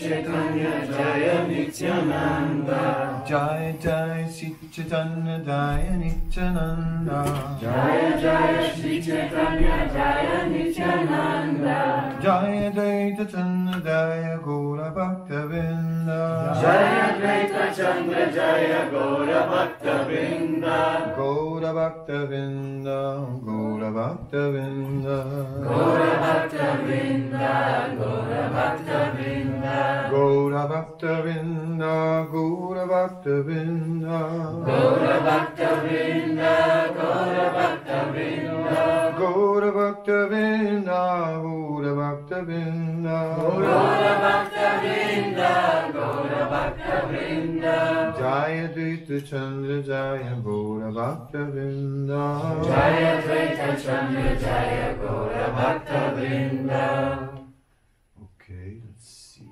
Chaitanya Jaya Nityananda Jaya Jaya Shri Chaitanya Jaya Nityananda Jaya Jaya Shri Chaitanya Jaya Nityananda Jaya Dvaita Chandra Jaya Gaura Bhakta Vrinda Jaya Dvaita Chandra Jaya Gaura Bhakta Vrinda Gaura Bhakta Vrinda Gaura Bhakta Vrinda Gaura Bhakta Vrinda Gaura Bhakta Vrinda Gaura Bhakta Vrinda Gaura Bhakta Vrinda Gaura Bhakta Vrinda Gaura Bhakta Vrinda Gaura Bhakta Vrinda Gaura Bhakta Vrinda Gaura Bhakta Vrinda Gaura Bhakta Vrinda Jaya Dvaita Chandra Jaya Gaura Bhakta Vrinda Jaya Dvaita Chandra Jaya Gaura Bhakta Vrinda. Okay, let's see.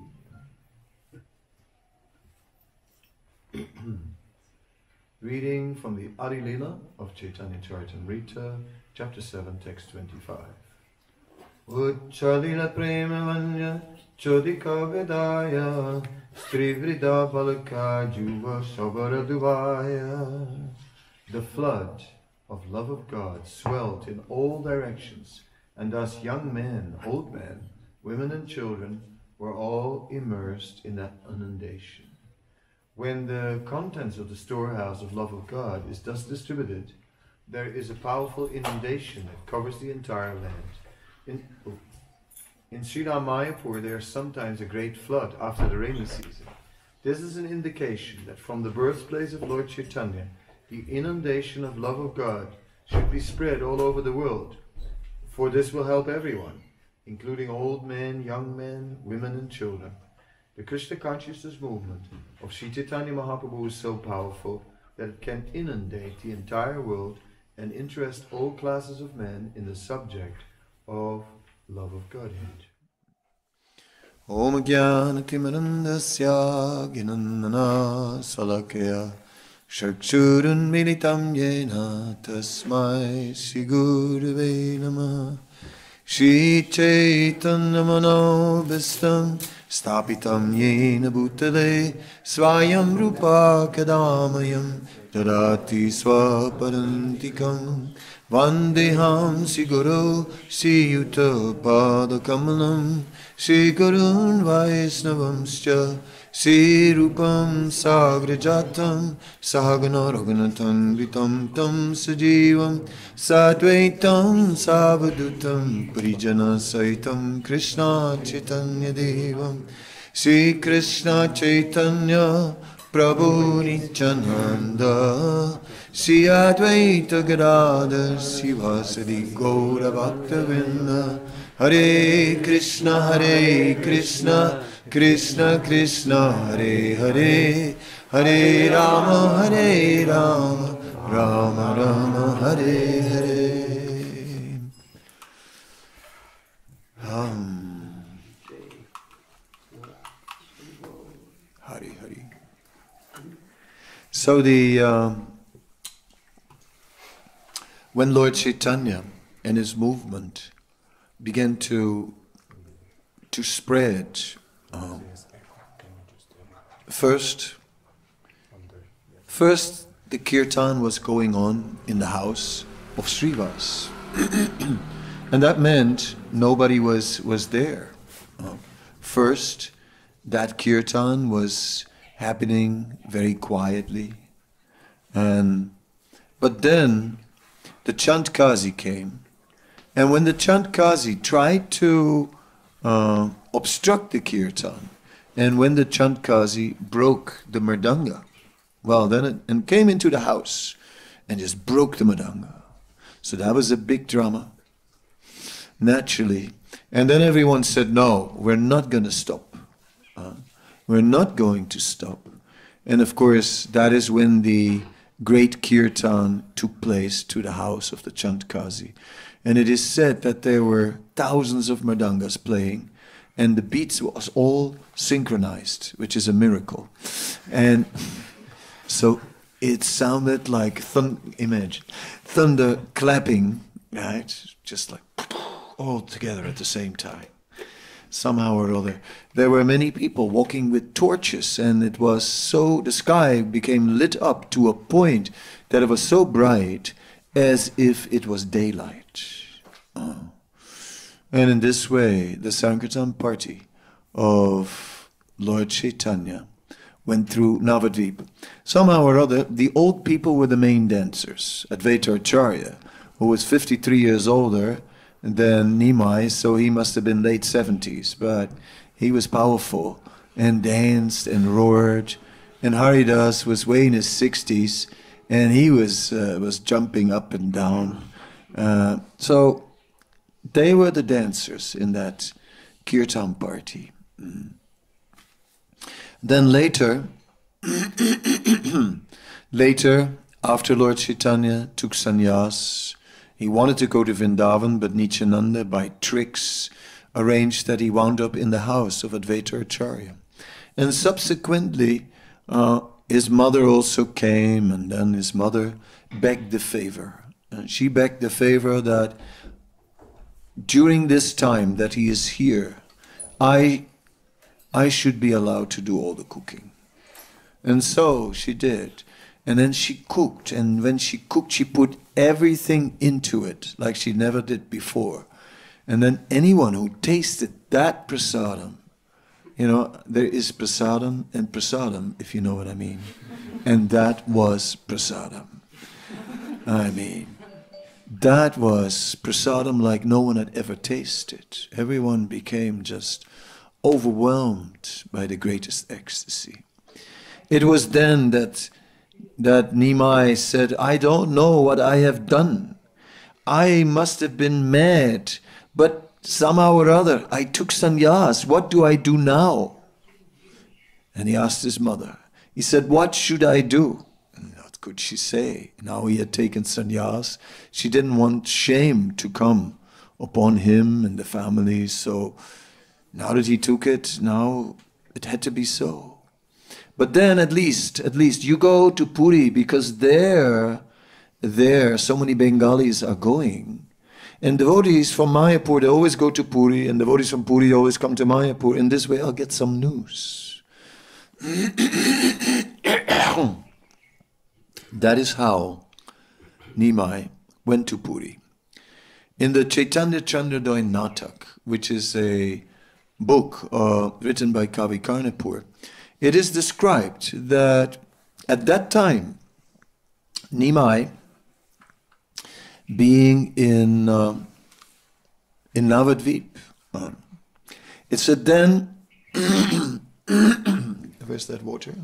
Reading from the Adi Lila of Chaitanya Charitamrita, chapter 7, text 25. Uchalila prema vanya chodika vedaya strivrida balaka juva sabara duvaya. The flood of love of God swelled in all directions, and thus young men, old men, women and children were all immersed in that inundation. When the contents of the storehouse of love of God is thus distributed, there is a powerful inundation that covers the entire land. In Sri Mayapur there is sometimes a great flood after the rainy season. This is an indication that from the birthplace of Lord Chaitanya, the inundation of love of God should be spread all over the world, for this will help everyone, including old men, young men, women and children. The Krishna consciousness movement of Sri Chaitanya Mahaprabhu is so powerful that it can inundate the entire world and interest all classes of men in the subject of love of Godhead. Om Jnana Timarandasya Gnanana Salakya Chakshurun Militam Yena Tasmai Shri Gurave Namah Shri Chaitanya Manobhistam Stapitam Yena Bhutale Swayam Rupa Kadamayam Tarati Swaparantikam Vandeham Shri Guru Shri Yuta Padakamalam Shri Gurun Vaisnavamscha Shri Rupam Sagrajatam Sahagana Raghunatam Vitam Tam Sajivam Sadvaitam Savadutam Parijana Saitam Krishna Chaitanya Devam Shri Krishna Chaitanya Prabhu Nityananda Shri Advaita Gadadhar Sivasadi Gaura Bhaktavinda Hare Krishna Krishna Krishna Hare Hare Hare Rama Rama Rama Hare Hare. Hari Hari. So when Lord Chaitanya and his movement began to spread, first the kirtan was going on in the house of Srivas, and that meant nobody was there. First, that kirtan was happening very quietly, but then the Chandkazi came, and when the Chandkazi tried to obstruct the kirtan, and when the Chandkazi broke the mridanga, well, then it came into the house and just broke the mridanga. So that was a big drama, naturally. And then everyone said, no, we're not going to stop. We're not going to stop. And of course, that is when the great kirtan took place to the house of the Chandkazi. And it is said that there were thousands of mridangas playing, and the beats was all synchronized, which is a miracle. And so it sounded like thunder clapping, right? Just like all together at the same time. somehow or other. There were many people walking with torches, and it was so, the sky became lit up to a point that it was so bright as if it was daylight. Oh. And in this way, the Sankirtan party of Lord Chaitanya went through Navadvip. Somehow or other, the old people were the main dancers. Advaita Acharya, who was 53 years older than Nimai, so he must have been late 70s, but he was powerful and danced and roared. And Haridas was way in his 60s, and he was jumping up and down. So they were the dancers in that kirtan party. Then later, after Lord Chaitanya took sannyas, he wanted to go to Vrindavan, but Nityananda, by tricks, arranged that he wound up in the house of Advaita Acharya. And subsequently, his mother also came, and then his mother begged the favor. And she begged the favor that during this time that he is here, I should be allowed to do all the cooking. And so she did. And then she cooked, and when she cooked, she put everything into it like she never did before. And then anyone who tasted that prasadam, you know, there is prasadam and prasadam, if you know what I mean. And that was prasadam. I mean, that was prasadam like no one had ever tasted. Everyone became just overwhelmed by the greatest ecstasy. It was then that Nimai said, I don't know what I have done. I must have been mad, but somehow or other I took sannyas. What do I do now? And he asked his mother. He said, what should I do? And what could she say? Now he had taken sannyas. She didn't want shame to come upon him and the family, so now that he took it, now it had to be so. But then at least you go to Puri, because there so many Bengalis are going. And devotees from Mayapur, they always go to Puri, and devotees from Puri always come to Mayapur. In this way I'll get some news. That is how Nimai went to Puri. In the Chaitanya Chandradoy Natak, which is a book written by Kavi Karnapur, it is described that at that time, Nimai, being in Navadvip, it said then, where's that water?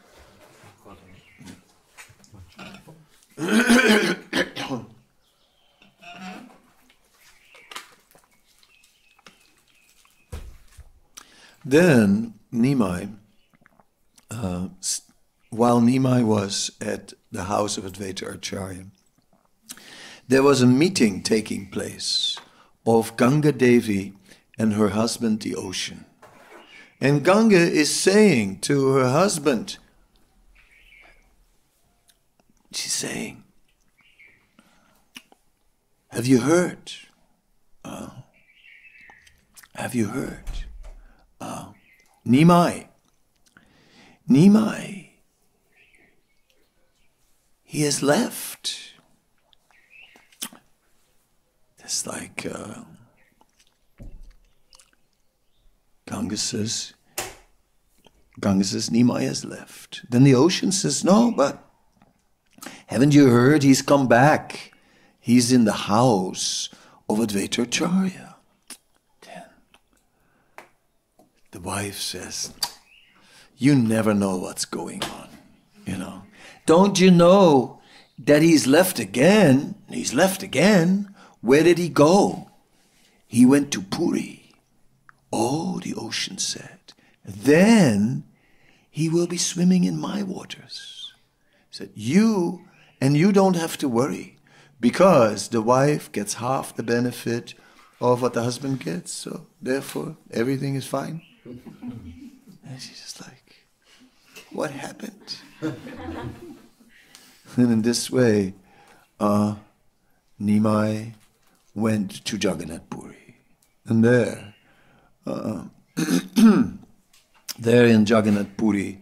Then Nimai, while Nimai was at the house of Advaita Acharya, there was a meeting taking place of Ganga Devi and her husband, the ocean. And Ganga is saying to her husband, she's saying, have you heard? Have you heard? Nimai, he has left. It's like Ganga says, Nimai has left. Then the ocean says, no, but haven't you heard? He's come back. He's in the house of Advaita Acharya. Then the wife says, you never know what's going on, you know. Don't you know that he's left again? He's left again. Where did he go? He went to Puri. Oh, the ocean said. Then he will be swimming in my waters. He said, you don't have to worry, because the wife gets half the benefit of what the husband gets, so therefore everything is fine. And she's just like, what happened? And in this way, Nimai went to Jagannath Puri. And there, there in Jagannath Puri,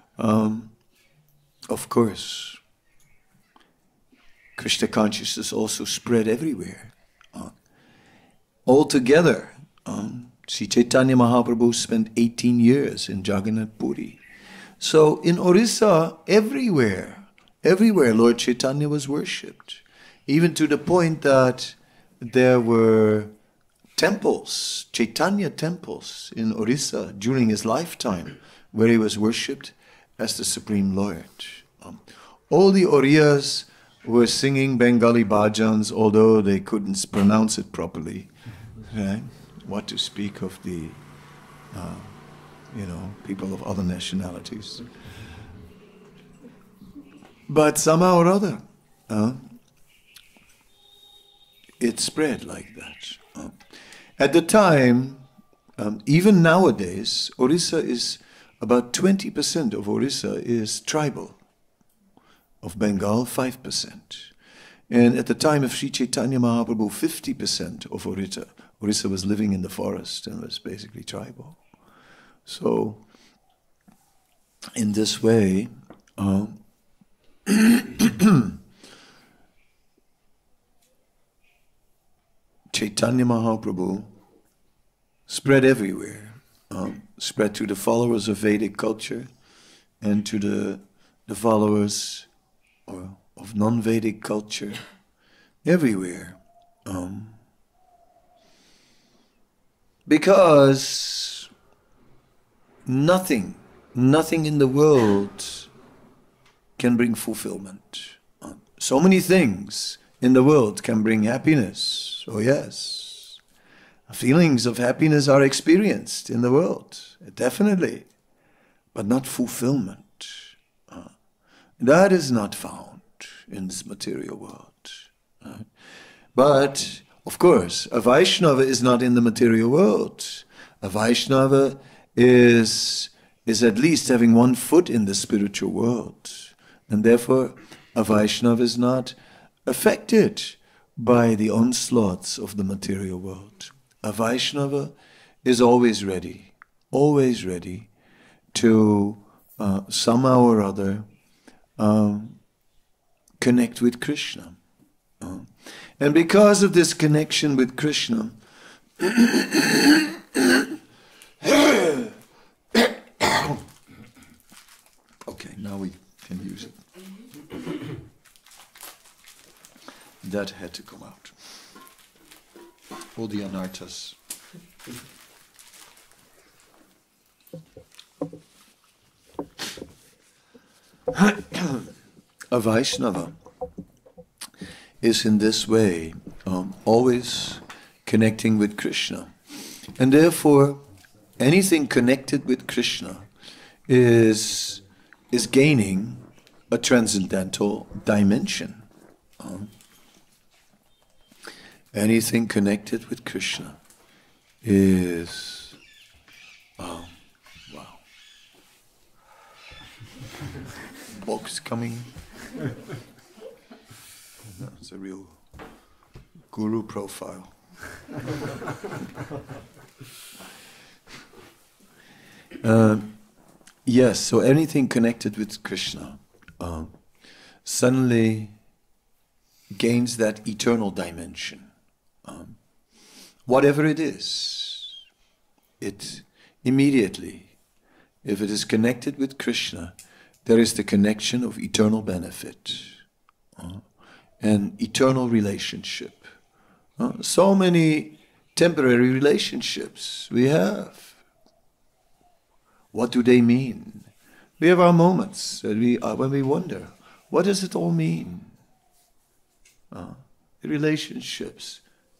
of course, Krishna consciousness also spread everywhere. Altogether, Sri Chaitanya Mahaprabhu spent 18 years in Jagannath Puri. So in Orissa, everywhere Lord Chaitanya was worshipped. Even to the point that there were temples, Chaitanya temples in Orissa during his lifetime, where he was worshipped as the Supreme Lord. All the Oriyas were singing Bengali bhajans, although they couldn't pronounce it properly. Right? What to speak of the, people of other nationalities. But somehow or other, it spread like that. At the time, even nowadays, Orissa is about 20% of Orissa is tribal. Of Bengal, 5%. And at the time of Sri Chaitanya Mahaprabhu, 50% of Orissa was living in the forest and was basically tribal. So, in this way, Chaitanya Mahaprabhu spread everywhere, spread to the followers of Vedic culture and to the followers of non-Vedic culture, everywhere. Because nothing in the world can bring fulfillment. So many things in the world can bring happiness. Oh yes, feelings of happiness are experienced in the world, definitely, but not fulfillment. That is not found in this material world. But, of course, a Vaishnava is not in the material world. A Vaishnava is at least having one foot in the spiritual world. And therefore, a Vaishnava is not affected by the onslaughts of the material world. A Vaishnava is always ready to somehow or other connect with Krishna. And because of this connection with Krishna, okay, now we can use it. That had to come out. All the anarthas. A Vaishnava is in this way always connecting with Krishna. And therefore, anything connected with Krishna is gaining a transcendental dimension. Anything connected with Krishna is... wow. Box coming. It's a real guru profile. Yes, so anything connected with Krishna suddenly gains that eternal dimension. Whatever it is, it immediately, if it is connected with Krishna, there is the connection of eternal benefit and eternal relationship. So many temporary relationships we have. What do they mean? We have our moments that when we wonder, what does it all mean? Relationships.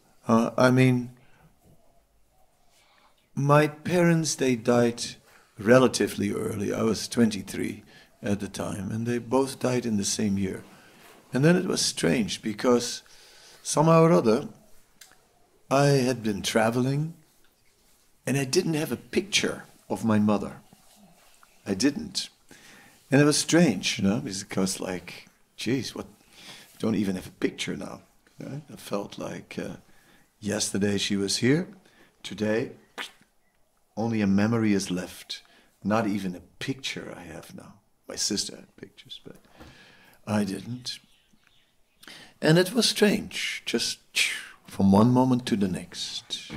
My parents, they died relatively early. I was 23 at the time, and they both died in the same year. And then it was strange, because somehow or other, I had been traveling, and I didn't have a picture of my mother. I didn't. And it was strange, because geez, what? I don't even have a picture now. Right? I felt like yesterday she was here, today only a memory is left. Not even a picture I have now. My sister had pictures, but I didn't. And it was strange, just from one moment to the next.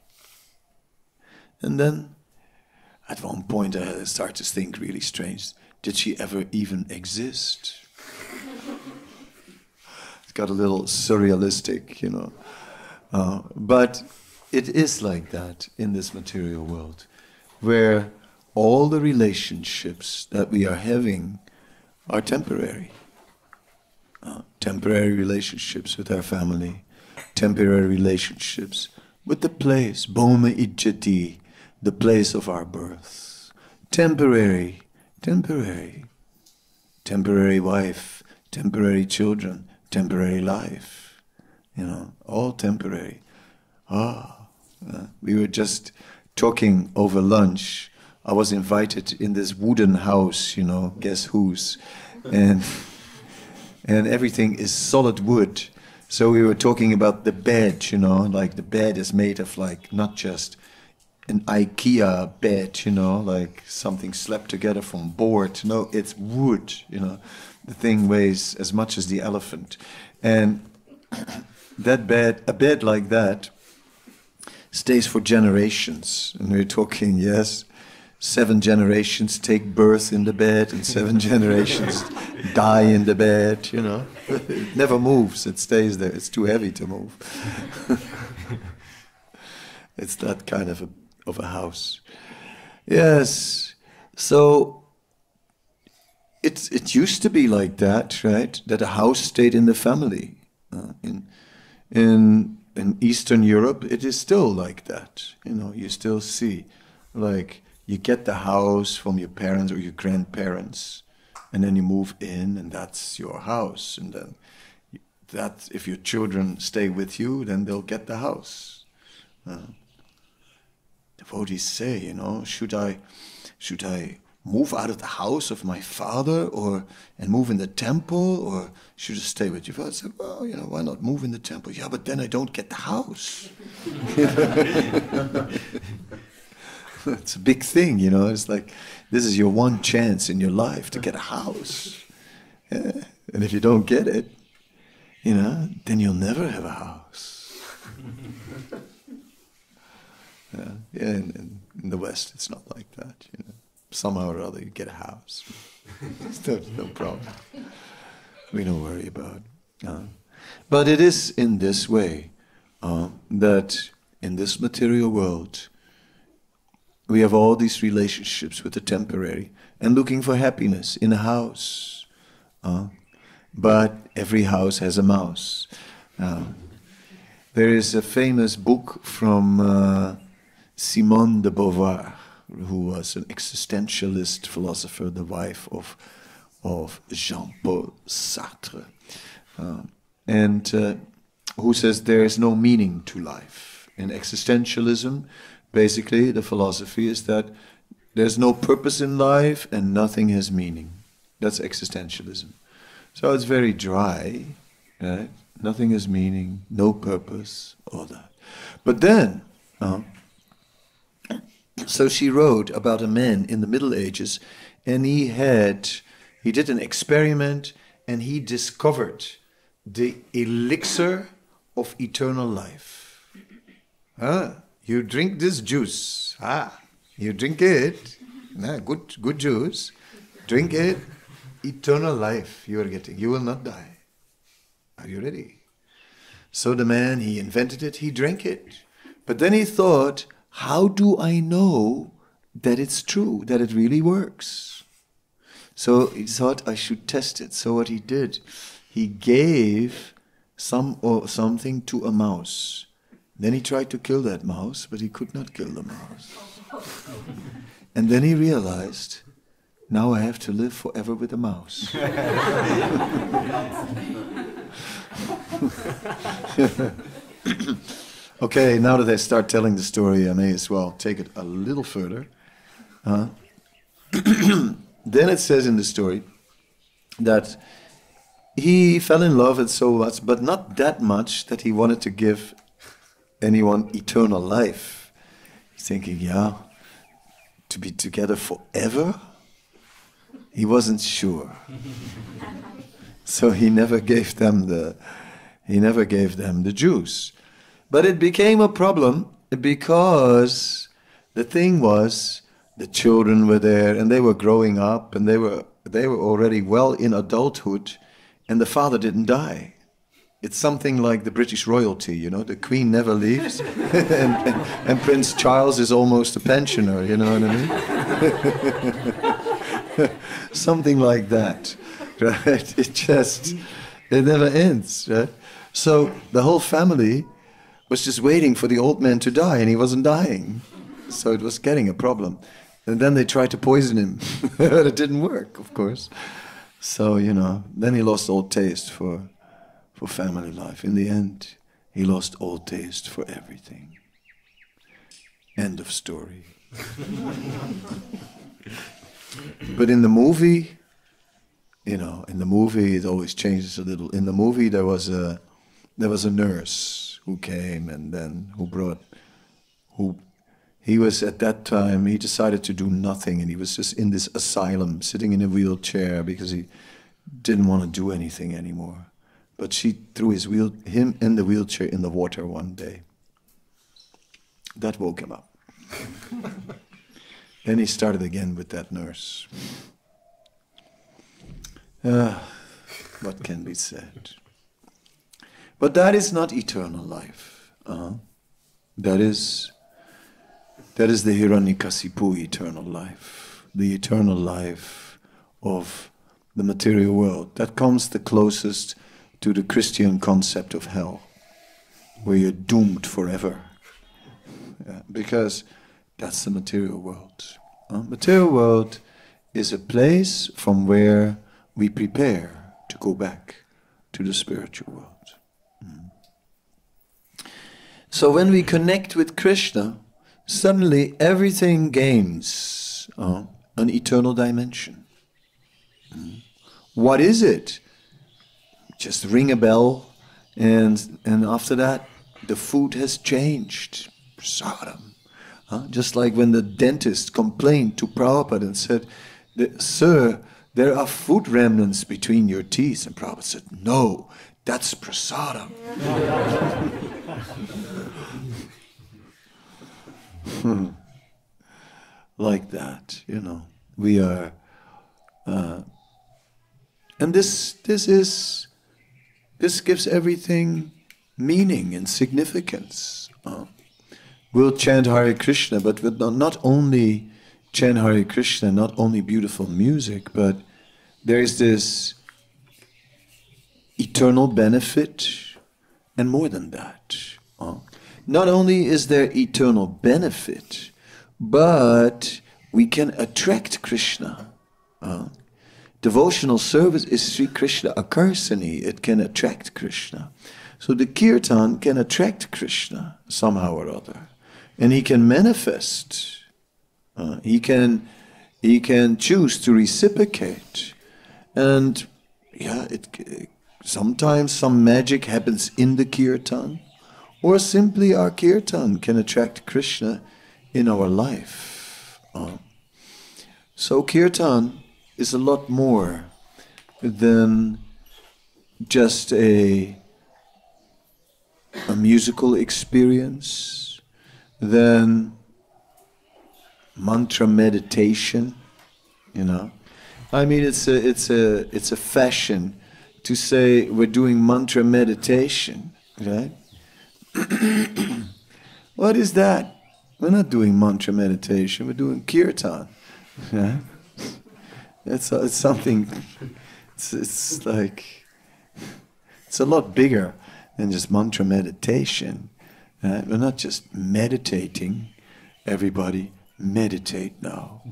And then, at one point, I started to think really strange. Did she ever even exist? It's got a little surrealistic, you know. But it is like that in this material world, where all the relationships that we are having are temporary. Temporary relationships with our family, temporary relationships with the place, Boma Ijjati, the place of our birth. Temporary wife, temporary children, temporary life, you know, all temporary. We were just talking over lunch. I was invited in this wooden house, you know, guess whose, and everything is solid wood. So we were talking about the bed, you know, like the bed is made of like not just an IKEA bed, you know, like something slapped together from board. No, it's wood, you know. The thing weighs as much as the elephant. And that bed, a bed like that, stays for generations. And we're talking, yes, 7 generations take birth in the bed and 7 generations die in the bed, you know. It never moves, it stays there. It's too heavy to move. It's that kind of a house. Yes, so it used to be like that, right? That a house stayed in the family. In Eastern Europe, it is still like that. You know, you still see, like, you get the house from your parents or your grandparents, and then you move in, and that's your house. And then that, if your children stay with you, then they'll get the house. Devotees say, you know, should I move out of the house of my father and move in the temple, or should I stay with your father? I said, well, you know, why not move in the temple? Yeah, but then I don't get the house. It's a big thing, you know. It's like, this is your one chance in your life to get a house. Yeah. And if you don't get it, you know, then you'll never have a house. In the West, it's not like that, you know. Somehow or other, you get a house. It's no problem. We don't worry about it. But it is in this way that in this material world, we have all these relationships with the temporary and looking for happiness in a house. But every house has a mouse. There is a famous book from Simone de Beauvoir, who was an existentialist philosopher, the wife of Jean-Paul Sartre, and who says there is no meaning to life. In existentialism, basically, the philosophy is that there's no purpose in life and nothing has meaning. That's existentialism. So it's very dry, right? Nothing has meaning, no purpose, all that. But then, so she wrote about a man in the Middle Ages, and he did an experiment, and he discovered the elixir of eternal life. You drink this juice. You drink it. Good juice. Drink it. Eternal life you are getting. You will not die. Are you ready? So the man, he invented it. He drank it. But then he thought, how do I know that it's true, that it really works? So he thought I should test it. So what he did, he gave something to a mouse. Then he tried to kill that mouse, but he could not kill the mouse. And then he realized, now I have to live forever with a mouse. Okay, now that I start telling the story, I may as well take it a little further. Then it says in the story that he fell in love with so much, but not that much that he wanted to give anyone eternal life. He's thinking, yeah, to be together forever? He wasn't sure. So he never gave them the juice. But it became a problem because the thing was, the children were there and they were growing up and they were already well in adulthood, and the father didn't die. It's something like the British royalty, you know, the Queen never leaves and Prince Charles is almost a pensioner, you know what I mean? Something like that, right? It never ends, right? So the whole family was just waiting for the old man to die, and he wasn't dying. So it was getting a problem. And then they tried to poison him, but it didn't work, of course. So, you know, then he lost all taste for family life. In the end, he lost all taste for everything. End of story. But in the movie, you know, it always changes a little. In the movie, there was a nurse who came and then he was at that time, he decided to do nothing, and he was just in this asylum, sitting in a wheelchair because he didn't want to do anything anymore. But she threw him in the wheelchair in the water one day. That woke him up. Then he started again with that nurse. What can be said? But that is not eternal life. That is the Hiranyakasipu eternal life, the eternal life of the material world. That comes the closest to the Christian concept of hell, where you're doomed forever. Yeah, because that's the material world. Material world is a place from where we prepare to go back to the spiritual world. So when we connect with Krishna, suddenly everything gains an eternal dimension. What is it? Just ring a bell, and after that, the food has changed. Prasadam. Just like when the dentist complained to Prabhupada and said, "Sir, there are food remnants between your teeth." And Prabhupada said, "No, that's prasadam." Like that, you know. We are... and this gives everything meaning and significance. We'll chant Hare Krishna, but with not only chant Hare Krishna, not only beautiful music, but there is this eternal benefit, and more than that. Not only is there eternal benefit, but we can attract Krishna. Devotional service is Sri Krishna Akarsani. It can attract Krishna. So the kirtan can attract Krishna somehow or other. And he can manifest. He can choose to reciprocate. And yeah, sometimes some magic happens in the kirtan. Or simply our kirtan can attract Krishna in our life. So kirtan is a lot more than just a musical experience, than mantra meditation, you know. I mean, it's a fashion to say we're doing mantra meditation, right? What is that? We're not doing mantra meditation, we're doing kirtan. Yeah? It's something, it's like, it's a lot bigger than just mantra meditation. Right? We're not just meditating. Everybody meditate now.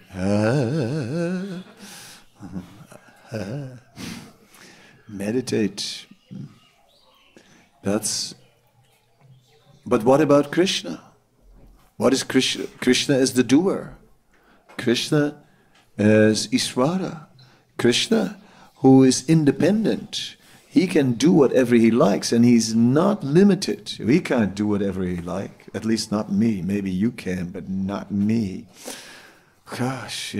Meditate. But what about Krishna? What is Krishna? Krishna is the doer. Krishna is Isvara. Krishna, who is independent. He can do whatever he likes, and he's not limited. We can't do whatever he like. At least not me. Maybe you can, but not me. gosh,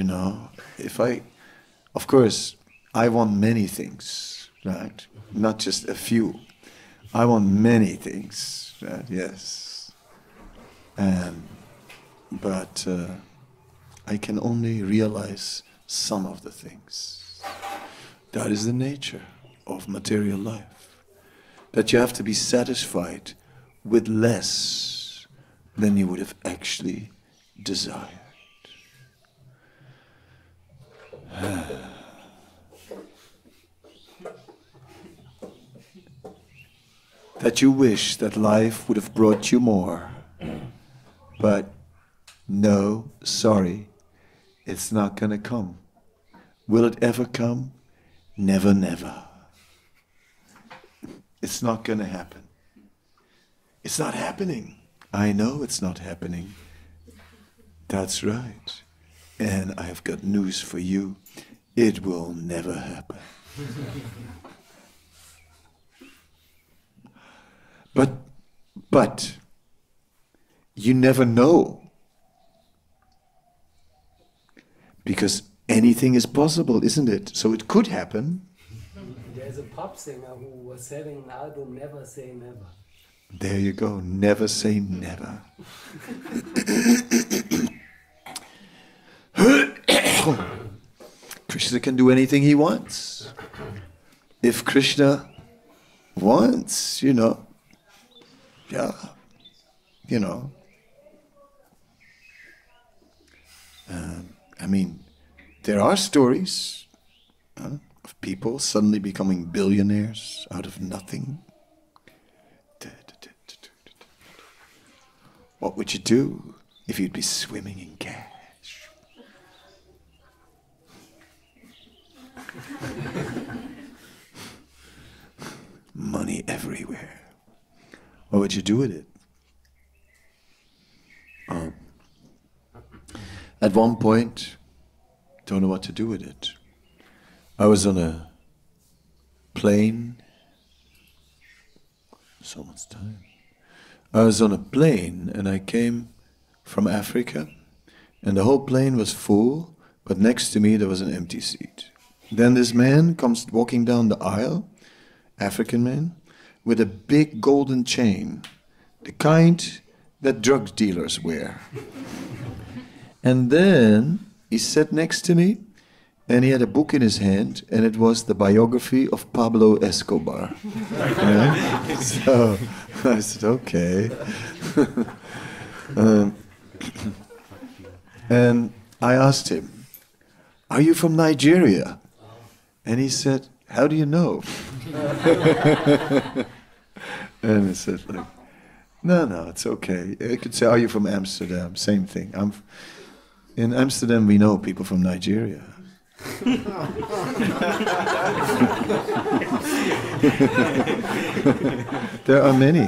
of course, I want many things, right? Not just a few. I want many things, right? Yes. But I can only realize some of the things. That is the nature of material life. That you have to be satisfied with less than you would have actually desired. That you wish that life would have brought you more. But no, sorry, it's not going to come. Will it ever come? Never, never. It's not going to happen. It's not happening. I know it's not happening. That's right. And I've got news for you. It will never happen. But you never know. Because anything is possible, isn't it? So it could happen. There's a pop singer who was having an album, Never Say Never. There you go, never say never. Krishna can do anything he wants. If Krishna wants, yeah, there are stories of people suddenly becoming billionaires out of nothing. What would you do if you'd be swimming in cash? Money everywhere. What would you do with it? At one point, don't know what to do with it. I was on a plane. So much time. I was on a plane and I came from Africa and the whole plane was full, but next to me there was an empty seat. Then this man comes walking down the aisle, African man, with a big golden chain, the kind that drug dealers wear. And then he sat next to me and he had a book in his hand and it was the biography of Pablo Escobar. Yeah? So I said, okay. And I asked him, are you from Nigeria? And he said, how do you know? And I said, no, it's okay. I could say, are you from Amsterdam? Same thing. In Amsterdam, we know people from Nigeria. There are many.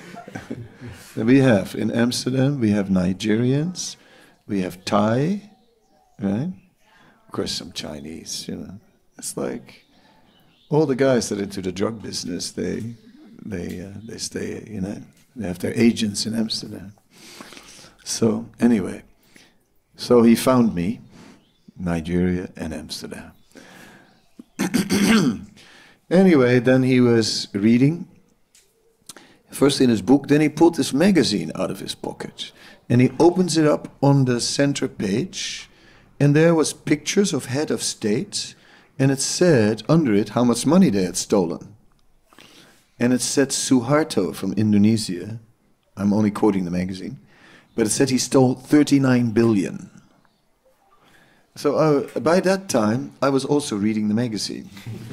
In Amsterdam, we have Nigerians, we have Thai, right? Of course, some Chinese, It's like all the guys that are into the drug business, they stay, they have their agents in Amsterdam. So anyway, so he found me, Nigeria and Amsterdam. Anyway, then he was reading, first in his book, then he pulled this magazine out of his pocket, and he opens it up on the center page, and there was pictures of head of state, and it said under it how much money they had stolen. And it said Suharto from Indonesia, I'm only quoting the magazine, but it said he stole 39 billion. So by that time, I was also reading the magazine.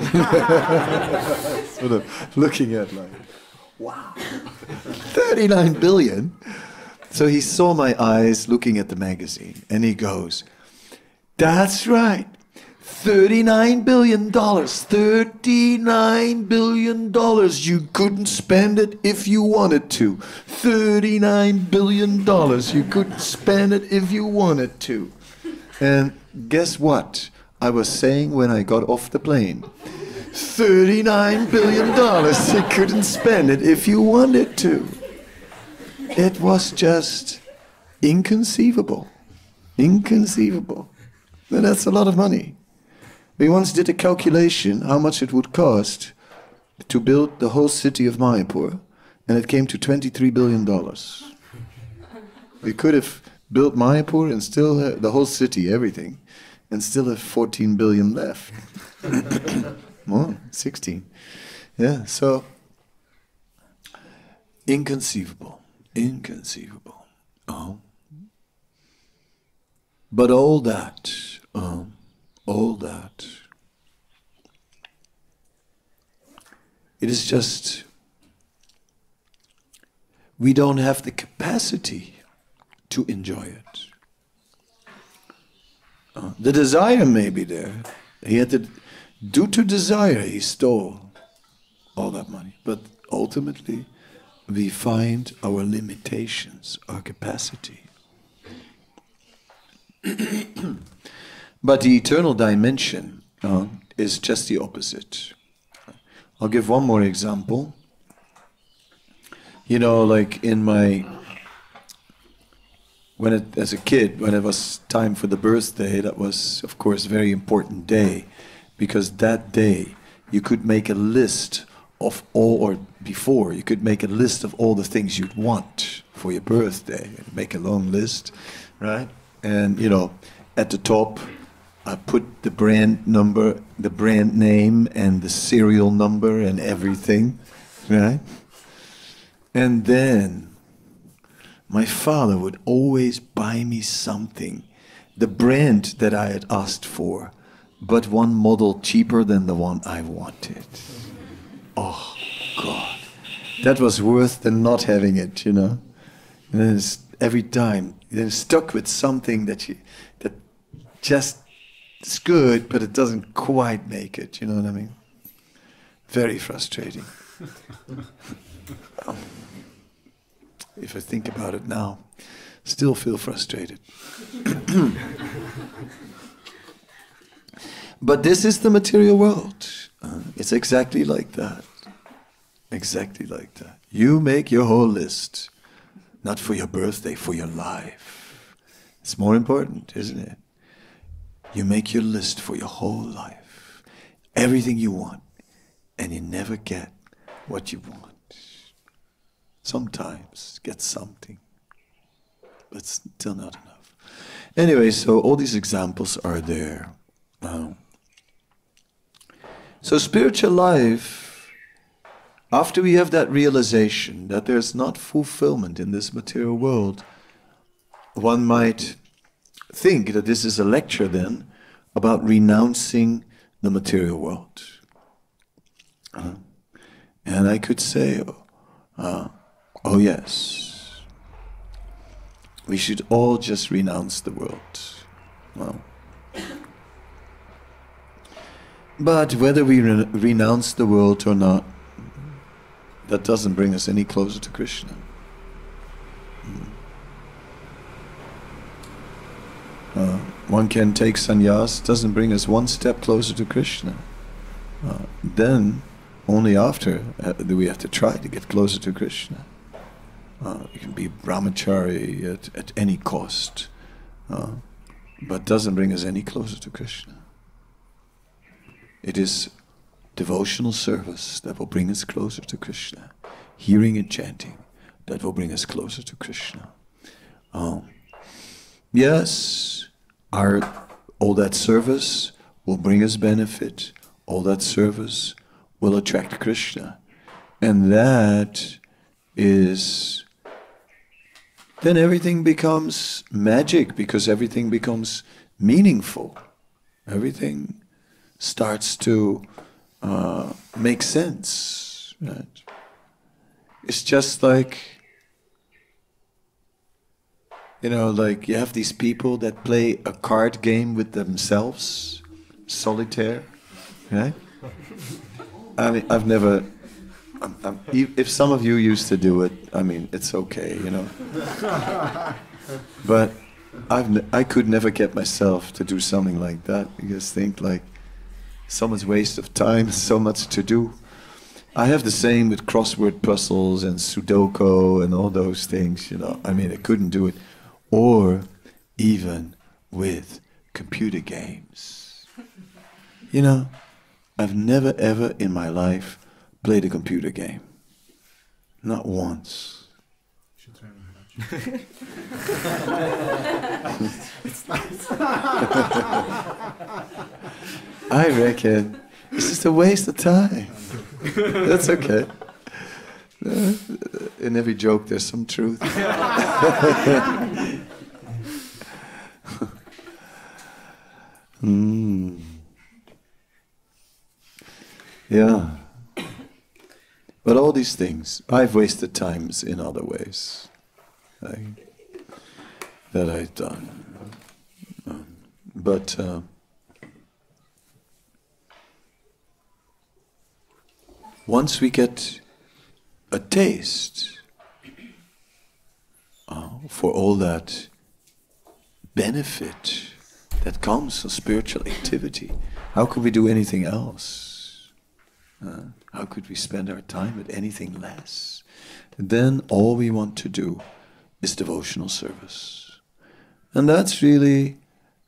Sort of looking at wow, 39 billion? So he saw my eyes looking at the magazine, and he goes, that's right. $39 billion. $39 billion. You couldn't spend it if you wanted to. $39 billion. You couldn't spend it if you wanted to. And guess what I was saying when I got off the plane? $39 billion. You couldn't spend it if you wanted to. It was just inconceivable. Inconceivable. Now, that's a lot of money. We once did a calculation how much it would cost to build the whole city of Mayapur, and it came to $23 billion. We could have built Mayapur and still have the whole city, everything, and still have 14 billion left. More, 16. Yeah, so inconceivable, inconceivable. But all that, it is just, we don't have the capacity to enjoy it. The desire may be there. Due to desire, he stole all that money. But ultimately, we find our limitations, our capacity. But the eternal dimension is just the opposite. I'll give one more example. You know, like as a kid, when it was time for the birthday, that was, of course, a very important day, because that day you could make a list of you could make a list of all the things you'd want for your birthday. Make a long list, right? And, you know, at the top, I put the brand number, the brand name, and the serial number and everything, right? And then my father would always buy me something, the brand that I had asked for, but one model cheaper than the one I wanted. Oh, God. That was worse than not having it, you know. And then every time, you're stuck with something that just is good, but it doesn't quite make it, you know what I mean? Very frustrating. If I think about it now, still feel frustrated. But this is the material world. It's exactly like that. Exactly like that. You make your whole list, not for your birthday, for your life. It's more important, isn't it? You make your list for your whole life. Everything you want, and you never get what you want. Sometimes get something, but still not enough. Anyway, so all these examples are there. So spiritual life, after we have that realization that there's not fulfillment in this material world, one might think that this is a lecture then about renouncing the material world. And I could say, oh yes, we should all just renounce the world. Well, but whether we renounce the world or not, that doesn't bring us any closer to Krishna. One can take sannyas, doesn't bring us one step closer to Krishna. Then, only after do we have to try to get closer to Krishna. You can be brahmachari at any cost, but doesn't bring us any closer to Krishna. It is devotional service that will bring us closer to Krishna. Hearing and chanting that will bring us closer to Krishna. Yes, all that service will bring us benefit. All that service will attract Krishna. And that is, then everything becomes magic, because everything becomes meaningful. Everything starts to make sense. Right? It's just like, you know, like you have these people that play a card game with themselves, solitaire, right? I mean, I've never, if some of you used to do it, I mean, it's okay, you know. But I could never get myself to do something like that. You just think like, so much waste of time, so much to do. I have the same with crossword puzzles and Sudoku and all those things, you know. I mean, I couldn't do it. Or even with computer games. You know, I've never ever in my life played a computer game. Not once. I reckon it's just a waste of time. That's okay. In every joke there's some truth. Yeah. But all these things, I've wasted times in other ways that I've done. But once we get a taste for all that benefit that comes from spiritual activity, how could we do anything else? How could we spend our time with anything less? Then all we want to do is devotional service. And that's really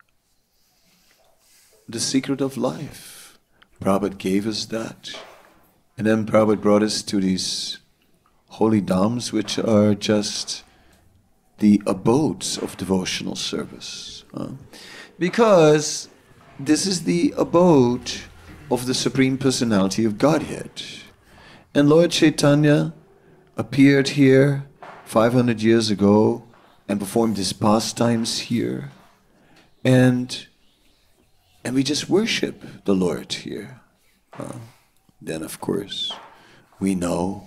the secret of life. Prabhupada gave us that. And then Prabhupada brought us to these holy dhams, which are just the abodes of devotional service. Because this is the abode of the Supreme Personality of Godhead. And Lord Chaitanya appeared here 500 years ago and performed his pastimes here. And we just worship the Lord here. Then, of course, we know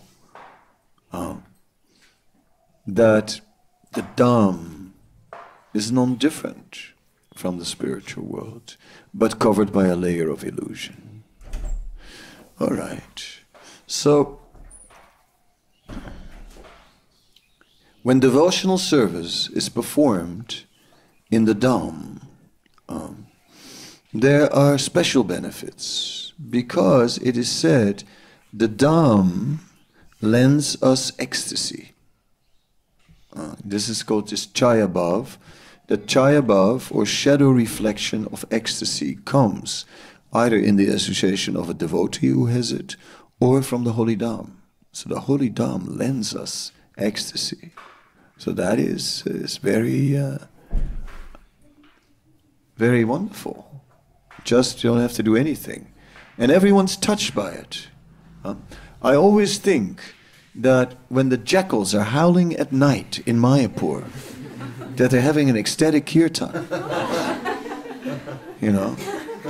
that the Dham is non-different from the spiritual world, but covered by a layer of illusion. All right. So, when devotional service is performed in the Dham, there are special benefits, because it is said the Dham lends us ecstasy. This is called this Chayabhav. The Chayabhav, or shadow reflection of ecstasy, comes either in the association of a devotee who has it, or from the Holy Dham. So the Holy Dham lends us ecstasy. So that is very, very wonderful. Just you don't have to do anything. And everyone's touched by it. I always think that when the jackals are howling at night in Mayapur, that they're having an ecstatic kirtan. You know?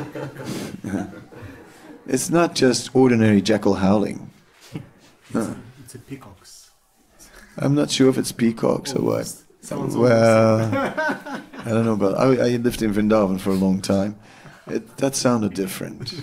It's not just ordinary jackal howling. It's a peacocks. I'm not sure if it's peacocks or what. Well, I don't know about. I lived in Vrindavan for a long time. That sounded different.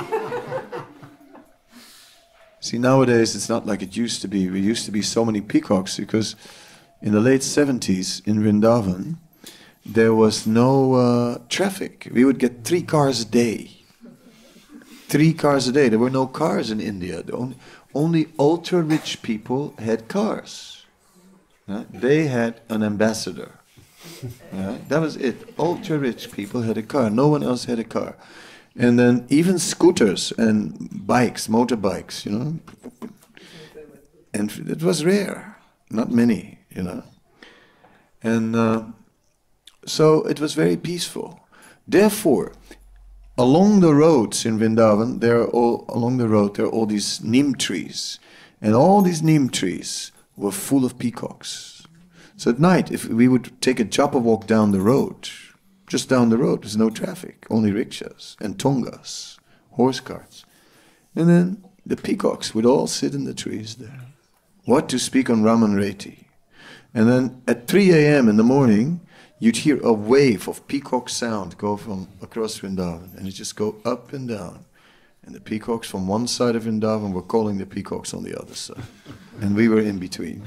See, nowadays it's not like it used to be. There used to be so many peacocks because in the late 70s in Vrindavan there was no traffic. We would get 3 cars a day. 3 cars a day. There were no cars in India. Only ultra-rich people had cars. They had an ambassador. That was it. Ultra-rich people had a car. No one else had a car. And then even scooters and bikes, motorbikes, you know. And it was rare. Not many, you know. And so it was very peaceful. Therefore, along the roads in Vrindavan, there are all these neem trees. And all these neem trees were full of peacocks. So at night, if we would take a chopper walk down the road, just down the road, there's no traffic, only rickshaws and tongas, horse carts. And then the peacocks would all sit in the trees there. What to speak on Raman Reti. And then at 3 a.m. in the morning, you'd hear a wave of peacock sound go from across Vrindavan, and it just go up and down. And the peacocks from one side of Vrindavan were calling the peacocks on the other side. And we were in between.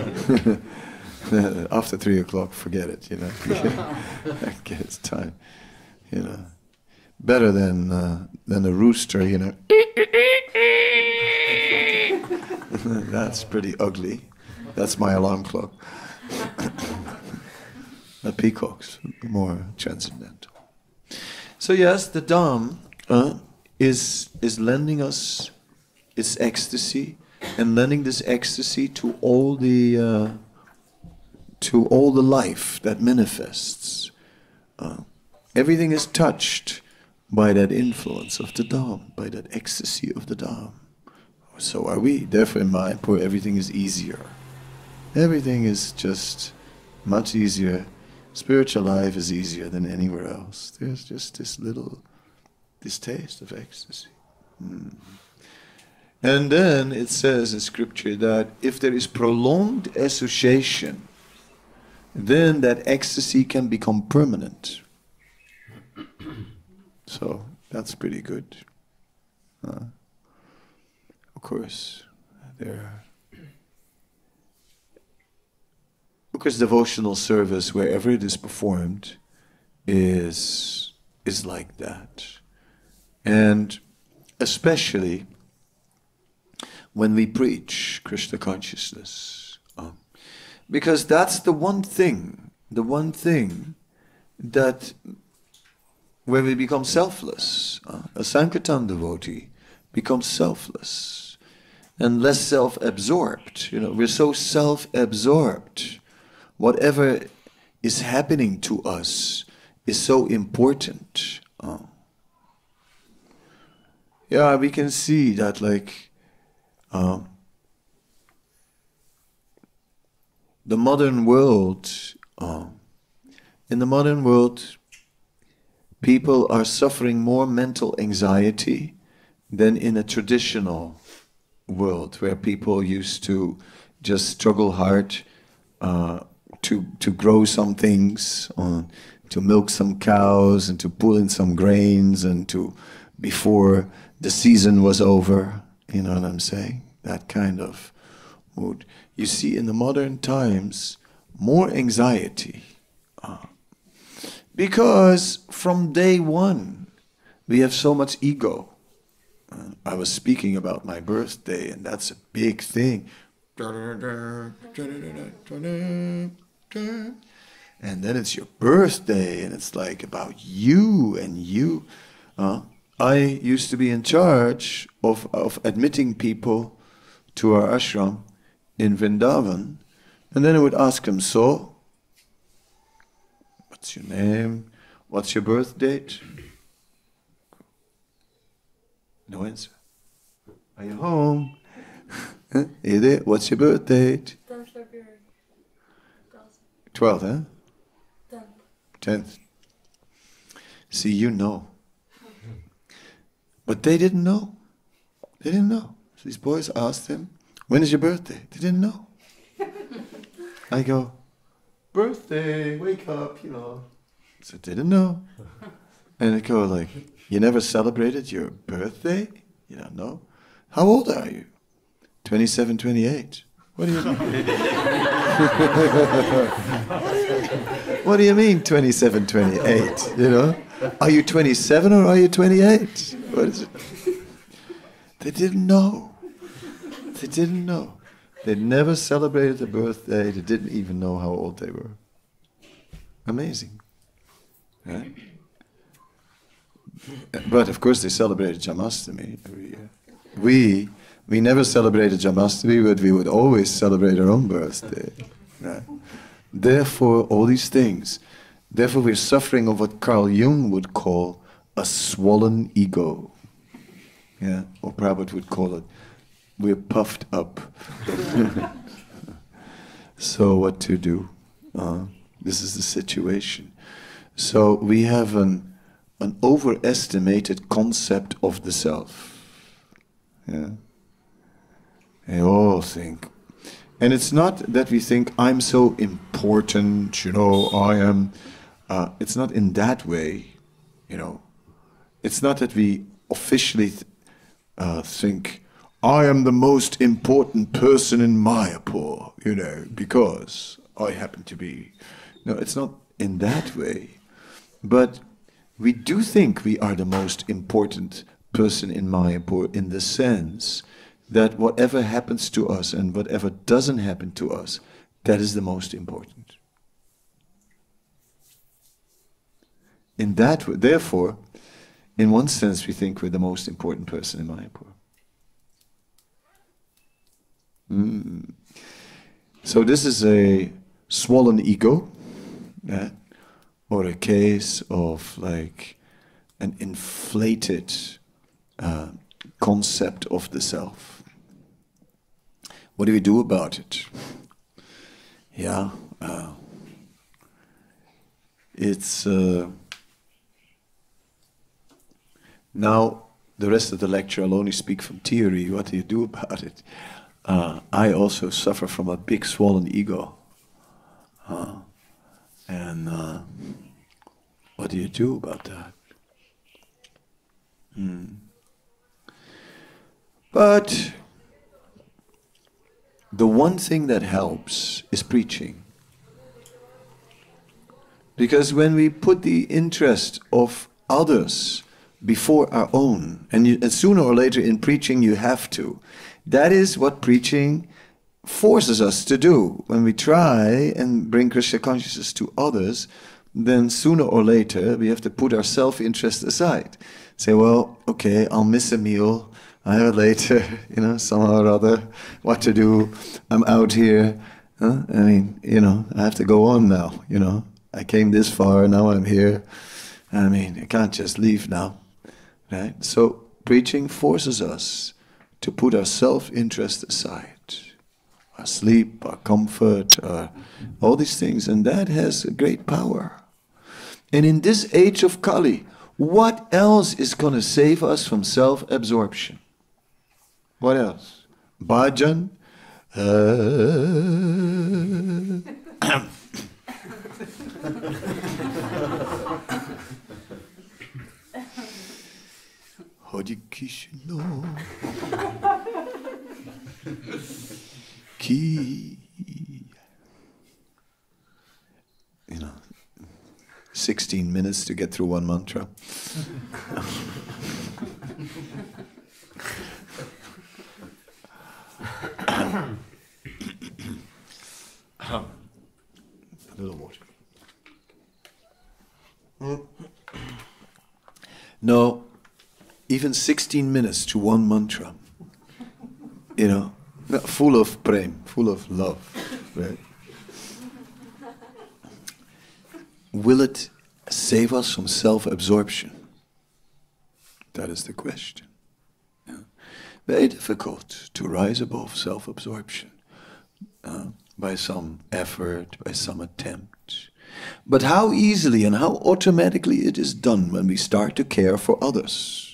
After 3 o'clock, forget it, you know. It's time, you know. Better than a rooster, you know. That's pretty ugly. That's my alarm clock. peacocks, more transcendental. So yes, the Dham is lending us its ecstasy, and lending this ecstasy to all the life that manifests. Everything is touched by that influence of the Dham, by that ecstasy of the Dham. So are we. Therefore, in Mayapur, everything is easier. Everything is just much easier. Spiritual life is easier than anywhere else. There's just this taste of ecstasy. And then it says in scripture that if there is prolonged association, then that ecstasy can become permanent. So that's pretty good. Of course, because devotional service, wherever it is performed, is like that. And especially when we preach Krishna consciousness. Because that's the one thing that where we become selfless. A Sankirtan devotee becomes selfless and less self-absorbed. We're so self-absorbed. Whatever is happening to us is so important. Yeah, we can see that, like, the modern world, in the modern world, people are suffering more mental anxiety than in a traditional world where people used to just struggle hard to grow some things, to milk some cows and to pull in some grains and to, before the season was over, you know what I'm saying? That kind of mood. You see in the modern times more anxiety. Because from day one we have so much ego. I was speaking about my birthday, and that's a big thing. And then it's your birthday, and it's like about you and you. I used to be in charge of admitting people to our ashram in Vrindavan, and then I would ask them, so, what's your name? What's your birth date? No answer. Are you home? Are you there? What's your birth date? 10th February. 12th, huh? 10th. 10th. See, you know. But they didn't know. They didn't know. So these boys asked him, when is your birthday? They didn't know. I go, birthday, wake up, So they didn't know. And I go like, you never celebrated your birthday? You don't know? How old are you? 27, 28. What do you mean? What do you mean 27, 28? Are you 27 or are you 28? What is it? They didn't know. They didn't know. They never celebrated a birthday. They didn't even know how old they were. Amazing. Right? But of course they celebrated Janmashtami every year. We never celebrated Janmashtami, but we would always celebrate our own birthday. Right? Therefore, all these things. Therefore, we're suffering of what Carl Jung would call a swollen ego. Yeah, or Prabhupada would call it, we're puffed up. So what to do? This is the situation. So we have an overestimated concept of the self. Yeah. They all think. And it's not that we think, I'm so important, I am... it's not in that way, It's not that we officially think, I am the most important person in Mayapur, because I happen to be... No, it's not in that way. But we do think we are the most important person in Mayapur in the sense that whatever happens to us and whatever doesn't happen to us, that is the most important. in that, therefore, in one sense, we think we're the most important person in Mayapur. So this is a swollen ego, or a case of like an inflated concept of the self. What do we do about it? Yeah, it's now the rest of the lecture I'll only speak from theory. What do you do about it? I also suffer from a big swollen ego. And what do you do about that? But the one thing that helps is preaching. Because when we put the interest of others before our own, and sooner or later in preaching you have to, that is what preaching forces us to do. When we try and bring Krishna consciousness to others, then sooner or later we have to put our self-interest aside. Say, well, okay, I'll miss a meal, I have it later, somehow or other, what to do, I'm out here. I mean, I have to go on now, I came this far, now I'm here. I mean, I can't just leave now, right? So preaching forces us to put our self-interest aside. Our sleep, our comfort, all these things, and that has a great power. And in this age of Kali, what else is going to save us from self-absorption? What else? Bhajan? Hare Krishna Ki 16 minutes to get through one mantra. A little water. No, even 16 minutes to one mantra, full of prem, full of love, right? Will it save us from self-absorption? That is the question. Very difficult to rise above self-absorption by some effort, by some attempt. But how easily and how automatically it is done when we start to care for others.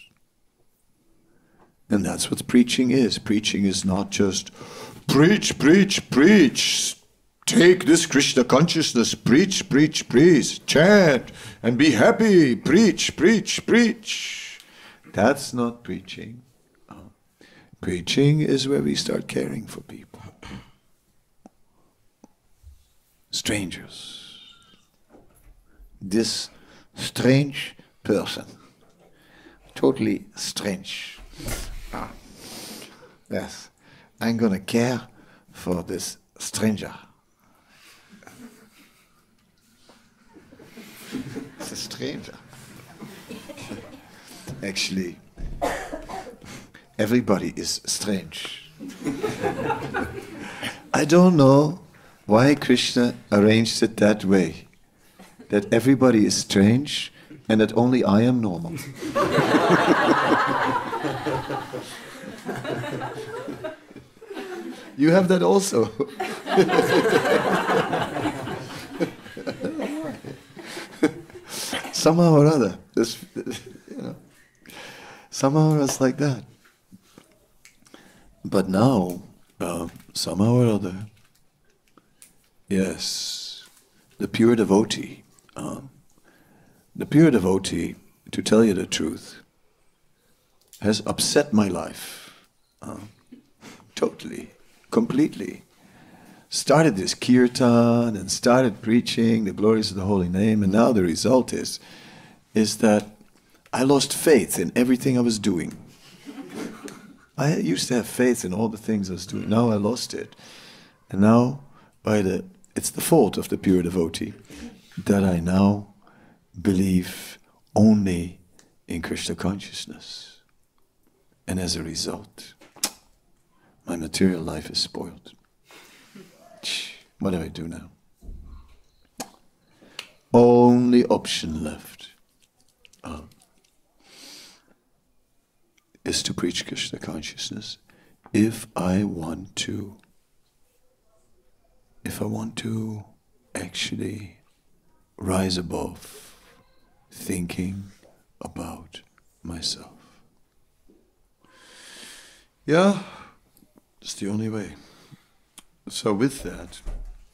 And that's what preaching is. Preaching is not just preach, preach, preach. Take this Krishna consciousness, preach, preach, preach, chant, and be happy, preach, preach, preach. That's not preaching. Preaching is where we start caring for people. Strangers. This strange person. Totally strange. Yes, I'm gonna care for this stranger. It's a stranger. Actually, everybody is strange. I don't know why Krishna arranged it that way, that everybody is strange and that only I am normal. You have that also. Somehow or other, somehow it's like that. But now, somehow or other, yes, the pure devotee, to tell you the truth, has upset my life, totally, completely. Started this kirtan and started preaching the glories of the holy name, and now the result is that I lost faith in everything I was doing. I used to have faith in all the things I was doing. Now I lost it. And now, it's the fault of the pure devotee that I now believe only in Krishna consciousness. And as a result, my material life is spoiled. What do I do now? Only option left is to preach Krishna consciousness if I want to actually rise above thinking about myself. Yeah, it's the only way. So with that,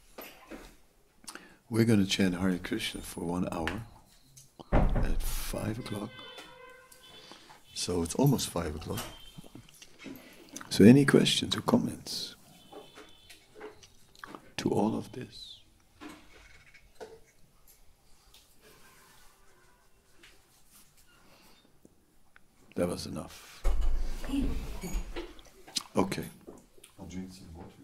we're going to chant Hare Krishna for 1 hour at 5 o'clock. So it's almost 5 o'clock. So any questions or comments to all of this? That was enough. Okay. I'll drink some water.